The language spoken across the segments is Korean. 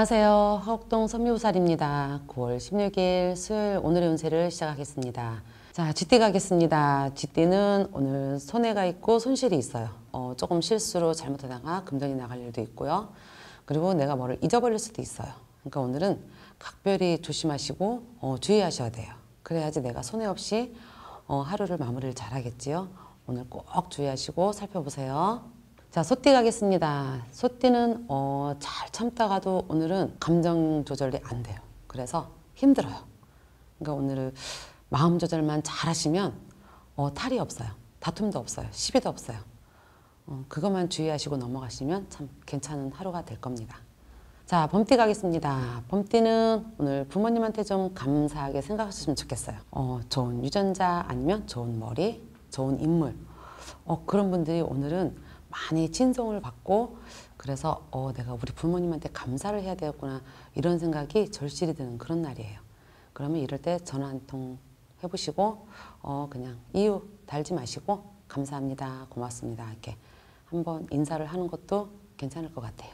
안녕하세요. 화곡동 선미우살입니다. 9월 16일 수요일 오늘의 운세를 시작하겠습니다. 자, 쥐띠 가겠습니다. 쥐띠는 오늘 손해가 있고 손실이 있어요. 조금 실수로 잘못하다가 금전이 나갈 일도 있고요. 그리고 내가 뭐를 잊어버릴 수도 있어요. 그러니까 오늘은 각별히 조심하시고 주의하셔야 돼요. 그래야지 내가 손해 없이 하루를 마무리를 잘 하겠지요. 오늘 꼭 주의하시고 살펴보세요. 자, 소띠 가겠습니다. 소띠는 잘 참다가도 오늘은 감정 조절이 안 돼요. 그래서 힘들어요. 그러니까 오늘은 마음 조절만 잘 하시면 탈이 없어요. 다툼도 없어요. 시비도 없어요. 그것만 주의하시고 넘어가시면 참 괜찮은 하루가 될 겁니다. 자, 범띠 가겠습니다. 범띠는 오늘 부모님한테 좀 감사하게 생각하셨으면 좋겠어요. 좋은 유전자 아니면 좋은 머리, 좋은 인물. 그런 분들이 오늘은 많이 친송을 받고 그래서 내가 우리 부모님한테 감사를 해야 되겠구나 이런 생각이 절실히 드는 그런 날이에요. 그러면 이럴 때 전화 한 통 해보시고 그냥 이유 달지 마시고 감사합니다, 고맙습니다 이렇게 한번 인사를 하는 것도 괜찮을 것 같아요.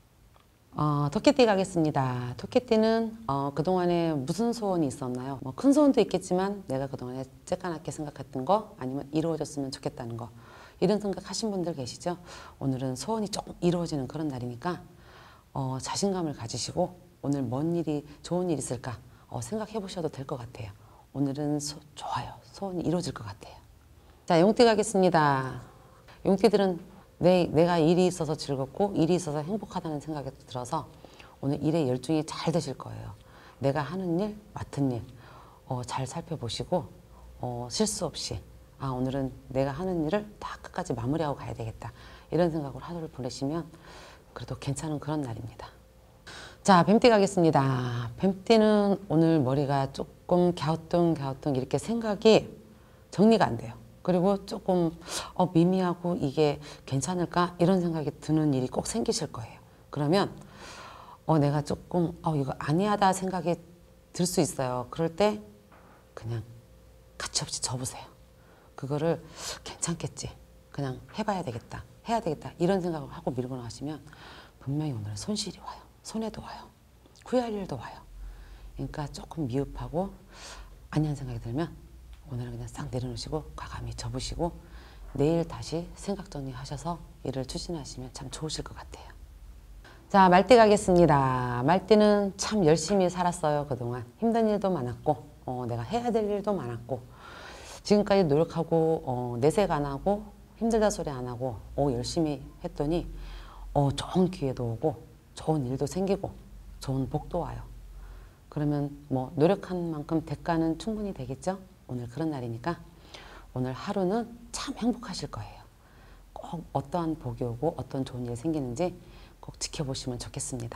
토끼띠 가겠습니다. 토끼띠는 그동안에 무슨 소원이 있었나요? 뭐 큰 소원도 있겠지만 내가 그동안에 쬐까맣게 생각했던 거 아니면 이루어졌으면 좋겠다는 거 이런 생각 하신 분들 계시죠? 오늘은 소원이 조금 이루어지는 그런 날이니까 자신감을 가지시고 오늘 뭔 일이 좋은 일이 있을까 생각해 보셔도 될 것 같아요. 오늘은 좋아요. 소원이 이루어질 것 같아요. 자, 용띠 가겠습니다. 용띠들은 내가 일이 있어서 즐겁고 일이 있어서 행복하다는 생각이 들어서 오늘 일에 열중이 잘 되실 거예요. 내가 하는 일, 맡은 일 잘 살펴보시고 실수 없이 오늘은 내가 하는 일을 다 끝까지 마무리하고 가야 되겠다. 이런 생각으로 하루를 보내시면 그래도 괜찮은 그런 날입니다. 자, 뱀띠 가겠습니다. 뱀띠는 오늘 머리가 조금 갸우뚱 이렇게 생각이 정리가 안 돼요. 그리고 조금 미미하고 이게 괜찮을까? 이런 생각이 드는 일이 꼭 생기실 거예요. 그러면 내가 조금 이거 아니하다 생각이 들 수 있어요. 그럴 때 그냥 가차없이 접으세요. 그거를 괜찮겠지. 그냥 해봐야 되겠다. 해야 되겠다. 이런 생각을 하고 밀고 나가시면 분명히 오늘은 손실이 와요. 손해도 와요. 후회할 일도 와요. 그러니까 조금 미흡하고 아니한 생각이 들면 오늘은 그냥 싹 내려놓으시고 과감히 접으시고 내일 다시 생각 정리하셔서 일을 추진하시면 참 좋으실 것 같아요. 자, 말띠 가겠습니다. 말띠는 참 열심히 살았어요. 그동안 힘든 일도 많았고 내가 해야 될 일도 많았고 지금까지 노력하고 내색 안 하고 힘들다 소리 안 하고 열심히 했더니 좋은 기회도 오고 좋은 일도 생기고 좋은 복도 와요. 그러면 뭐 노력한 만큼 대가는 충분히 되겠죠? 오늘 그런 날이니까 오늘 하루는 참 행복하실 거예요. 꼭 어떠한 복이 오고 어떤 좋은 일이 생기는지 꼭 지켜보시면 좋겠습니다.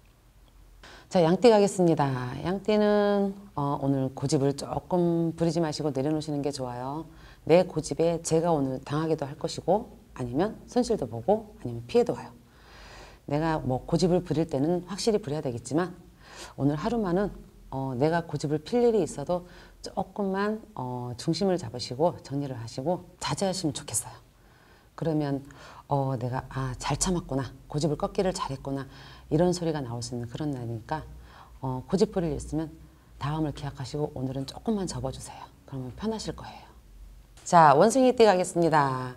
자, 양띠 가겠습니다. 양띠는 오늘 고집을 조금 부리지 마시고 내려놓으시는 게 좋아요. 내 고집에 제가 오늘 당하기도 할 것이고 아니면 손실도 보고 아니면 피해도 와요. 내가 뭐 고집을 부릴 때는 확실히 부려야 되겠지만 오늘 하루만은 내가 고집을 필 일이 있어도 조금만 중심을 잡으시고 정리를 하시고 자제하시면 좋겠어요. 그러면 내가 잘 참았구나, 고집을 꺾기를 잘했구나 이런 소리가 나올 수 있는 그런 날이니까 고집 부릴 일 있으면 다음을 기약하시고 오늘은 조금만 접어주세요. 그러면 편하실 거예요. 자, 원숭이띠 가겠습니다.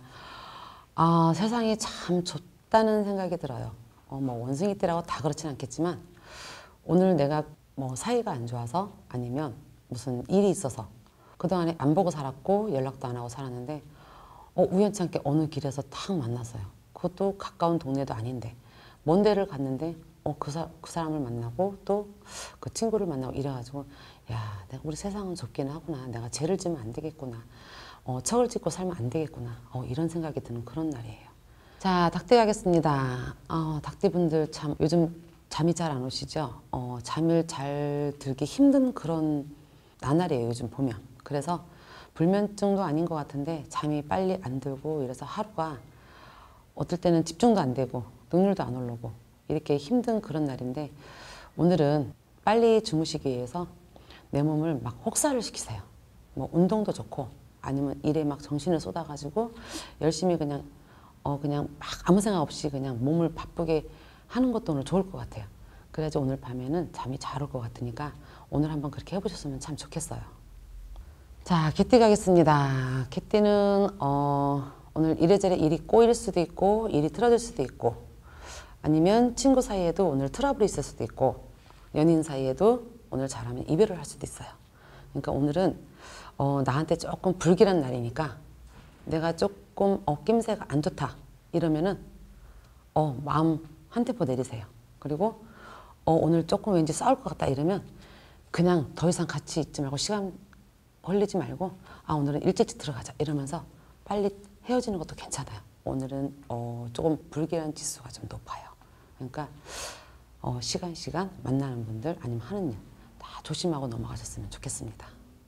세상이 참 좋다는 생각이 들어요. 뭐 원숭이띠라고 다 그렇진 않겠지만 오늘 내가 뭐 사이가 안 좋아서 아니면 무슨 일이 있어서 그동안에 안 보고 살았고 연락도 안 하고 살았는데 우연치 않게 어느 길에서 탁 만났어요. 그것도 가까운 동네도 아닌데 먼 데를 갔는데 그 사람을 만나고 또 그 친구를 만나고 이래가지고 야, 내가 우리 세상은 좁기는 하구나. 내가 죄를 지면 안 되겠구나. 척을 짓고 살면 안 되겠구나. 이런 생각이 드는 그런 날이에요. 자, 닭띠 가겠습니다. 닭띠분들 참 요즘 잠이 잘 안 오시죠? 잠을 잘 들기 힘든 그런 나날이에요. 요즘 보면. 그래서 불면증도 아닌 것 같은데 잠이 빨리 안 들고 이래서 하루가 어떨 때는 집중도 안 되고 능률도 안 오르고 이렇게 힘든 그런 날인데 오늘은 빨리 주무시기 위해서 내 몸을 막 혹사를 시키세요. 뭐 운동도 좋고 아니면 일에 막 정신을 쏟아가지고 열심히 그냥 막 아무 생각 없이 그냥 몸을 바쁘게 하는 것도 오늘 좋을 것 같아요. 그래야지 오늘 밤에는 잠이 잘 올 것 같으니까 오늘 한번 그렇게 해보셨으면 참 좋겠어요. 자, 개띠 가겠습니다. 개띠는 오늘 이래저래 일이 꼬일 수도 있고 일이 틀어질 수도 있고 아니면 친구 사이에도 오늘 트러블이 있을 수도 있고 연인 사이에도 오늘 잘하면 이별을 할 수도 있어요. 그러니까 오늘은 나한테 조금 불길한 날이니까 내가 조금 낌새가 안 좋다 이러면은 마음 한 템포 내리세요. 그리고 오늘 조금 왠지 싸울 것 같다 이러면 그냥 더 이상 같이 있지 말고 시간 걸리지 말고 오늘은 일찍 들어가자 이러면서 빨리 헤어지는 것도 괜찮아요. 오늘은 조금 불길한 지수가 좀 높아요. 그러니까 시간 만나는 분들 아니면 하는 일 다 조심하고 넘어가셨으면 좋겠습니다.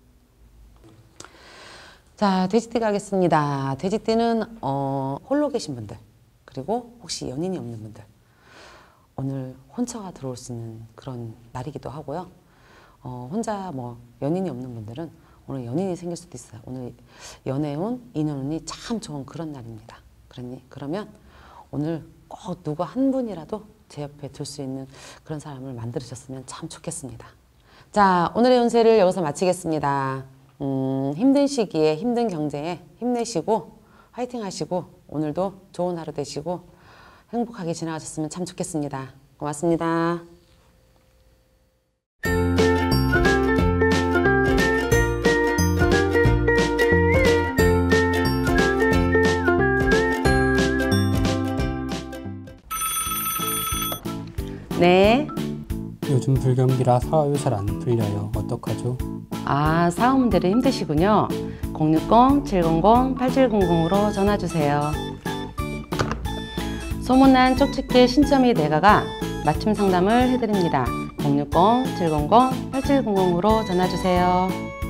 자, 돼지띠 가겠습니다. 돼지띠는 홀로 계신 분들 그리고 혹시 연인이 없는 분들 오늘 혼처가 들어올 수 있는 그런 날이기도 하고요. 혼자 연인이 없는 분들은 오늘 연인이 생길 수도 있어요. 오늘 연애운, 인연운이 참 좋은 그런 날입니다. 그러면 오늘 꼭 누구 한 분이라도 제 옆에 둘 수 있는 그런 사람을 만들으셨으면 참 좋겠습니다. 자, 오늘의 운세를 여기서 마치겠습니다. 힘든 시기에 힘든 경제에 힘내시고 화이팅 하시고 오늘도 좋은 하루 되시고 행복하게 지나가셨으면 참 좋겠습니다. 고맙습니다. 네. 요즘 불경기라 사업이 잘 안 풀려요. 어떡하죠? 사업문제로 힘드시군요. 060-700-8700으로 전화주세요. 소문난 쪽집게 신점이 내가가 맞춤 상담을 해드립니다. 060-700-8700으로 전화주세요.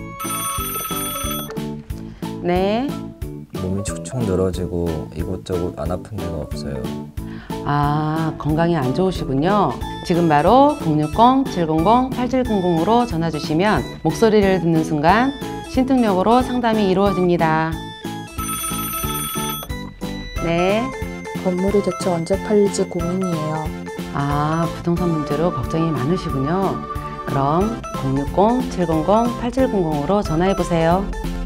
네. 몸이 축축 늘어지고 이곳저곳 안 아픈 데가 없어요. 건강이 안 좋으시군요. 지금 바로 060-700-8700으로 전화 주시면 목소리를 듣는 순간 신통력으로 상담이 이루어집니다. 네. 건물이 대체 언제 팔릴지 고민이에요. 부동산 문제로 걱정이 많으시군요. 그럼 060-700-8700으로 전화해보세요.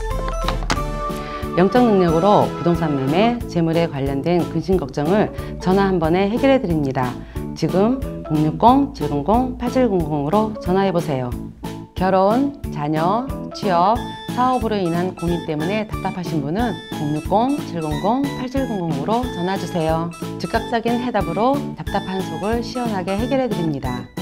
영적 능력으로 부동산 매매, 재물에 관련된 근심 걱정을 전화 한 번에 해결해 드립니다. 지금 060-700-8700으로 전화해보세요. 결혼, 자녀, 취업, 사업으로 인한 고민 때문에 답답하신 분은 060-700-8700으로 전화주세요. 즉각적인 해답으로 답답한 속을 시원하게 해결해 드립니다.